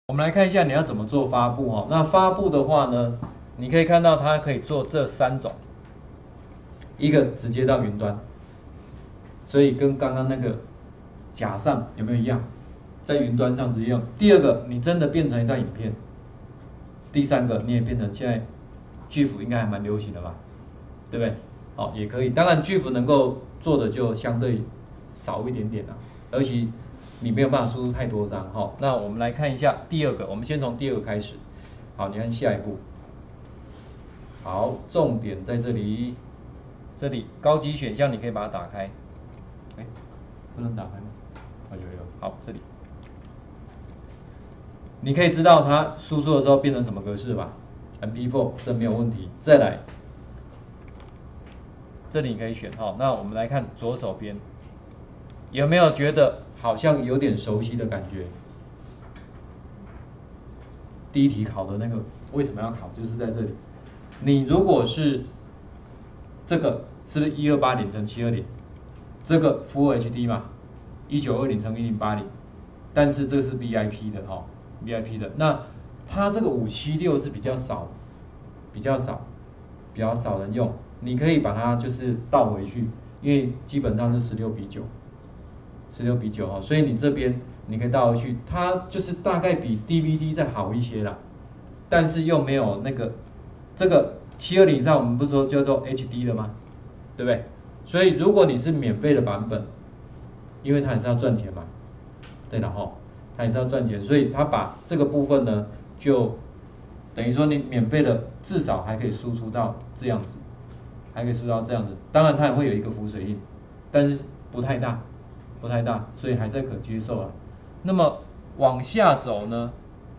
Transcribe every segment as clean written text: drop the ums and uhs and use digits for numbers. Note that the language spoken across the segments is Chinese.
我们来看一下你要怎么做发布哈。那发布的话呢，你可以看到它可以做这3种，一个直接到云端，所以跟刚刚那个假上有没有一样，在云端上直接用。第二个，你真的变成一段影片。第三个，你也变成现在GIF应该还蛮流行的吧，对不对？好，也可以。当然GIF能够做的就相对少一点点啦，而且你没有办法输入太多张哈。那我们来看一下第二个，我们先从第二个开始。好，你看下一步。好，重点在这里，这里高级选项你可以把它打开。哎，不能打开吗？哦，有。好，这里。你可以知道它输出的时候变成什么格式吧 ？MP4 这没有问题。再来，这里你可以选哈。那我们来看左手边，有没有觉得好像有点熟悉的感觉？第一题考的那个为什么要考？就是在这里。你如果是这个，是不是1280乘720？这个 Full HD 嘛，1920乘1080，但是这是 VIP 的哈。VIP 的，那它这个576是比较少人用，你可以把它就是倒回去，因为基本上是16:9哈，所以你这边你可以倒回去，它就是大概比 DVD 再好一些啦，但是又没有那个这个720以上，我们不是说叫做 HD 了吗？对不对？所以如果你是免费的版本，因为它也是要赚钱嘛，对了哈。它也是要赚钱，所以它把这个部分呢，就等于说你免费的至少还可以输出到这样子，当然它也会有一个浮水印，但是不太大，所以还在可接受啊。那么往下走呢，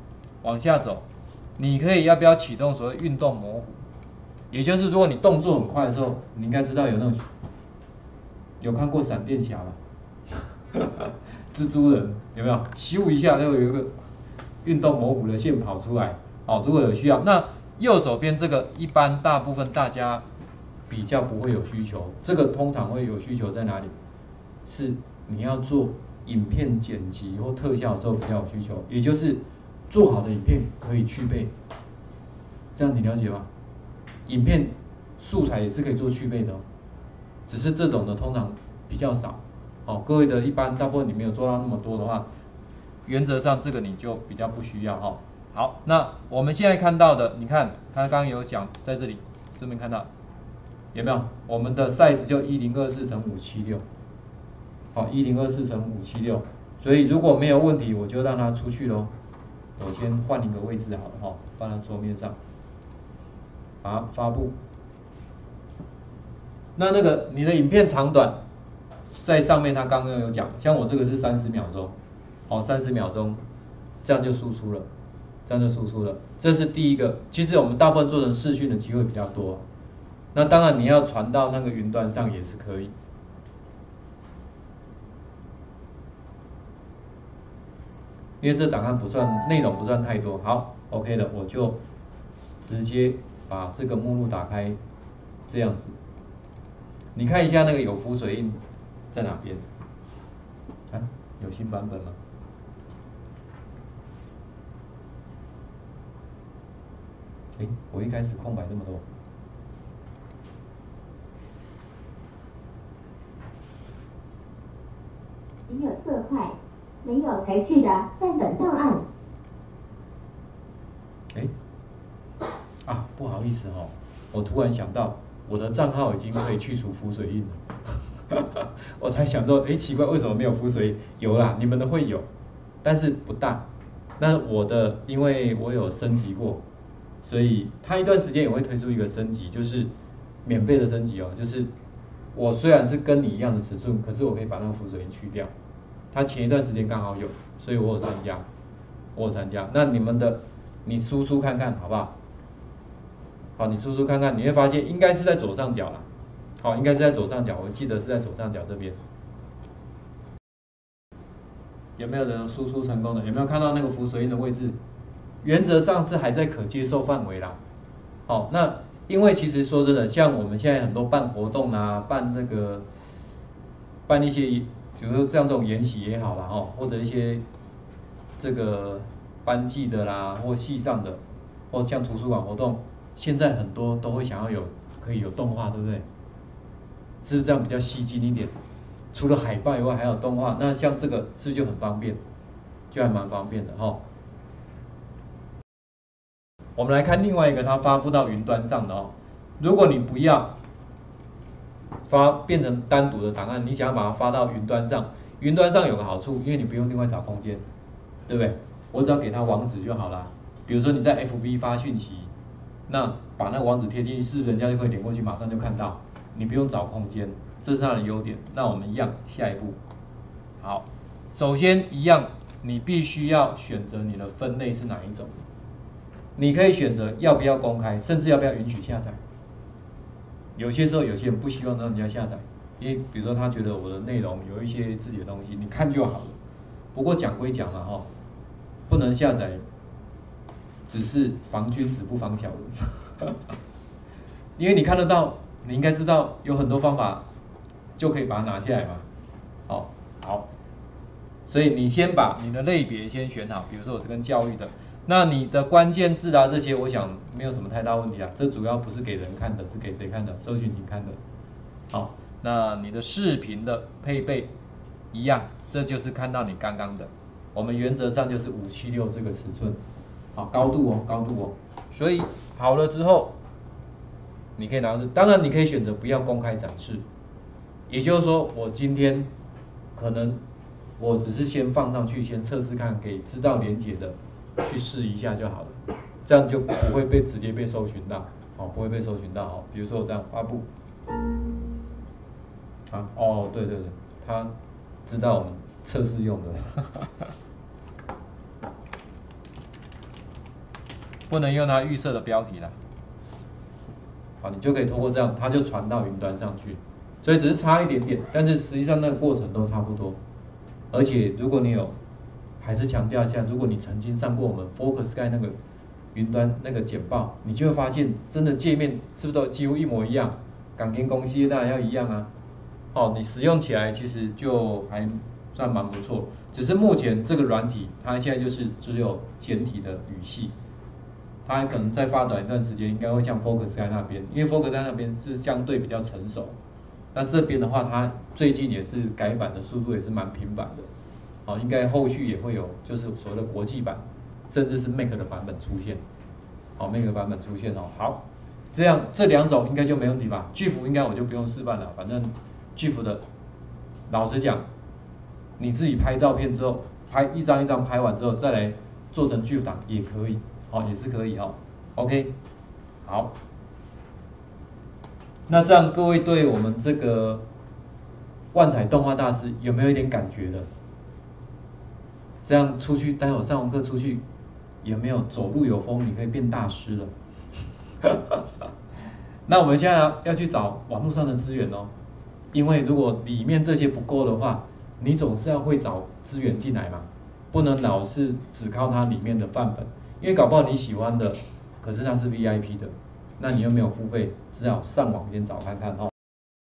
你可以要不要启动所谓运动模糊？也就是如果你动作很快的时候，你应该知道有看过闪电侠吧？蜘蛛人有没有？咻一下就有一个运动模糊的线跑出来。好，如果有需要，那右手边这个一般大部分大家比较不会有需求，这个通常会有需求在哪里？是你要做影片剪辑或特效的时候比较有需求，也就是做好的影片可以去背，这样你了解吗？影片素材也是可以做去背的，只是这种的通常比较少。哦，各位的一般大部分你没有做到那么多的话，原则上这个你就比较不需要哈。好，那我们现在看到的，你看他刚刚有讲在这里，顺便看到有没有？我们的 size 就1024乘576，好，1024乘576，所以如果没有问题，我就让它出去咯。我先换一个位置好了哈，放在桌面上，好，发布。那个你的影片长短，在上面他刚刚有讲，像我这个是30秒钟，好，30秒钟，这样就输出了，这是第一个。其实我们大部分做成视讯的机会比较多，那当然你要传到那个云端上也是可以，因为这档案内容不算太多。好 ，OK 的，我就直接把这个目录打开，这样子。你看一下那个有浮水印在哪边？啊，有新版本吗？我一开始空白这么多。 只有色块，没有材质的范本档案。 不好意思哦，我突然想到，我的账号已经可以去除浮水印了。我才想说，奇怪，为什么没有浮水印？有啦，你们的会有，但是不大。那我的，因为我有升级过，所以它一段时间也会推出一个升级，就是免费的升级哦。就是我虽然是跟你一样的尺寸，可是我可以把那个浮水印去掉。它前一段时间刚好有，所以我有参加。那你们的，你输出看看好不好？好，你输出看看，你会发现应该是在左上角啦。好，应该是在左上角，我记得是在左上角这边。有没有人输出成功的？有没有看到那个浮水印的位置？原则上是还在可接受范围啦。好，那因为其实说真的，像我们现在很多办活动啊，办一些，比如说这种研习也好啦，或者一些这个班级的啦，或系上的，或像图书馆活动，现在很多都会想要可以有动画，对不对？是不是这样比较吸睛一点？除了海报以外还有动画，那像这个是不是就很方便？就还蛮方便的哈。我们来看另外一个，它发布到云端上的哦。如果你不要变成单独的档案，你想要把它发到云端上，云端上有个好处，因为你不用另外找空间，对不对？我只要给它网址就好啦。比如说你在 FB 发讯息，那把那个网址贴进去，是不是人家就可以点过去，马上就看到，你不用找空间，这是它的优点。那我们一样，下一步，好，首先一样，你必须要选择你的分类是哪一种。你可以选择要不要公开，甚至要不要允许下载。有些时候有些人不希望让人家下载，因为比如说他觉得我的内容有一些自己的东西，你看就好了。不过讲归讲了哈，不能下载，只是防君子不防小人。因为你看得到，你应该知道有很多方法就可以把它拿下来嘛。好，所以你先把你的类别先选好，比如说我是跟教育的。那你的关键字啊，这些我想没有什么太大问题啊。这主要不是给人看的，是给谁看的？搜寻引看的。好，那你的视频的配备一样，这就是看到你刚刚的。我们原则上就是576这个尺寸，好，高度哦。所以好了之后，你可以拿出，当然你可以选择不要公开展示，也就是说我今天可能我只是先放上去，先测试看，给知道连结的。去试一下就好了，这样就不会直接被搜寻到，不会被搜寻到哦。比如说我这样发布，对，他知道我们测试用的，不能用它预设的标题啦。好，你就可以透过这样，它就传到云端上去，所以只是差一点点，但是实际上那个过程都差不多。而且如果你有还是强调一下，如果你曾经上过我们 FocusSky 那个云端那个简报，你就会发现真的界面是不是都几乎一模一样？港跟公司当然要一样啊。你使用起来其实就还算蛮不错。只是目前这个软体它现在就是只有简体的语系，它可能再发展一段时间，应该会像 FocusSky 那边，因为 FocusSky 那边是相对比较成熟，那这边的话，它最近也是改版的速度也是蛮频繁的。应该后续也会有，就是所谓的国际版，甚至是 Mac 的版本出现。Mac 的版本出现哦。好，这样这两种应该就没问题吧？GIF 应该我就不用示范了，反正 GIF 的，老实讲，你自己拍照片之后，拍一张一张拍完之后，再来做成 GIF 档也可以，也是可以OK， 好，那这样各位对我们这个万彩动画大师有没有一点感觉的？这样出去，待会上完课出去，有没有走路有风？你可以变大师了。那我们现在要去找网络上的资源哦，因为如果里面这些不够的话，你总是要会找资源进来嘛，不能老是只靠它里面的范本，因为搞不好你喜欢的，可是它是 VIP 的，那你又没有付费，只好上网先找看看